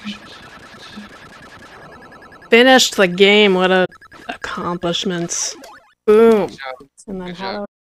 Finished the game. What a accomplishments. Boom. Good job. And then Good how job. do